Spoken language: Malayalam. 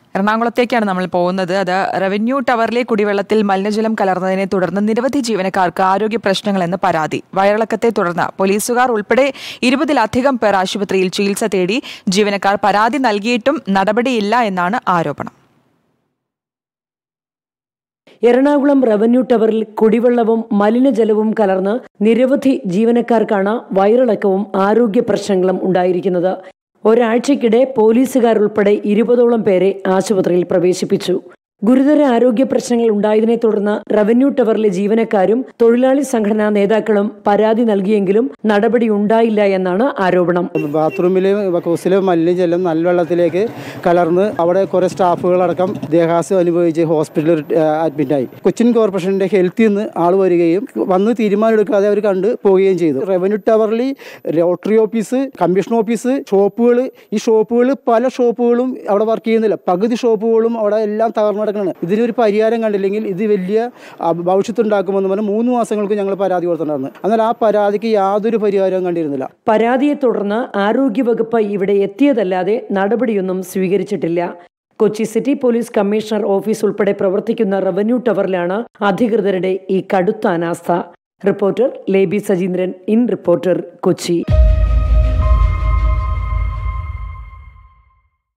എറണാകുളത്തേക്കാണ് നമ്മൾ പോകുന്നത്. അത് റവന്യൂ ടവറിലെ കുടിവെള്ളത്തിൽ മലിനജലം കലർന്നതിനെ തുടർന്ന് നിരവധി ജീവനക്കാർക്ക് ആരോഗ്യ പ്രശ്നങ്ങളെന്ന് പരാതി. വയറിളക്കത്തെ തുടർന്ന് പോലീസുകാർ ഉൾപ്പെടെ 20-ലധികം പേർ ആശുപത്രിയിൽ ചികിത്സ തേടി. ജീവനക്കാർ പരാതി നൽകിയിട്ടും നടപടിയില്ല എന്നാണ് ആരോപണം. എറണാകുളം റവന്യൂ ടവറിൽ കുടിവെള്ളവും മലിനജലവും കലർന്ന് നിരവധി ജീവനക്കാർക്കാണ് വയറിളക്കവും ആരോഗ്യ പ്രശ്നങ്ങളും ഉണ്ടായിരിക്കുന്നത്. ഒരാഴ്ചക്കിടെ പോലീസുകാരുൾപ്പെടെ 20ഓളം പേരെ ആശുപത്രിയിൽ പ്രവേശിപ്പിച്ചു. ഗുരുതര ആരോഗ്യ പ്രശ്നങ്ങൾ ഉണ്ടായതിനെ തുടർന്ന് റവന്യൂ ടവറിലെ ജീവനക്കാരും തൊഴിലാളി സംഘടനാ നേതാക്കളും പരാതി നൽകിയെങ്കിലും നടപടി ഉണ്ടായില്ല എന്നാണ് ആരോപണം. ബാത്റൂമിലെ കോസിലെ മലിനജലം നല്ല വെള്ളത്തിലേക്ക് കലർന്ന് അവിടെ കുറെ സ്റ്റാഫുകളടക്കം ദേഹാസ്യം അനുഭവിച്ച് ഹോസ്പിറ്റലിൽ അഡ്മിറ്റായി. കൊച്ചിൻ കോർപ്പറേഷന്റെ ഹെൽത്തിൽ നിന്ന് ആൾ വരികയും വന്ന് തീരുമാനമെടുക്കാതെ അവർ കണ്ടു പോവുകയും ചെയ്തു. റവന്യൂ ടവറിൽ ലോട്ടറി ഓഫീസ്, കമ്മീഷൻ ഓഫീസ്, ഷോപ്പുകൾ, ഈ ഷോപ്പുകൾ പല ഷോപ്പുകളും അവിടെ വർക്ക് ചെയ്യുന്നില്ല. പകുതി ഷോപ്പുകളും അവിടെ എല്ലാം തകർന്നു. ഇതിനൊരു പരിഹാരം കണ്ടില്ലെങ്കിൽ ഇത് വലിയ ഭവിഷ്യത്തുണ്ടാക്കുമെന്ന് പറഞ്ഞ് 3 മാസങ്ങൾക്ക് ഞങ്ങൾ പരാതി കൊടുത്തിട്ടുണ്ടായിരുന്നു. എന്നാൽ ആ പരാതിക്ക് യാതൊരു പരിഹാരവും കണ്ടിരുന്നില്ല. പരാതിയെ തുടർന്ന് ആരോഗ്യവകുപ്പ് ഇവിടെ എത്തിയതല്ലാതെ നടപടിയൊന്നും സ്വീകരിച്ചിട്ടില്ല. Kochi city police commissioner office ഉൾപ്പെടെ പ്രവർത്തിക്കുന്ന റവന്യൂ ടവറിലാണ് അധികൃതരുടെ ഈ കടുത്ത അനാസ്ഥ. Reporter Leby Sajeendran, in reporter, Kochi.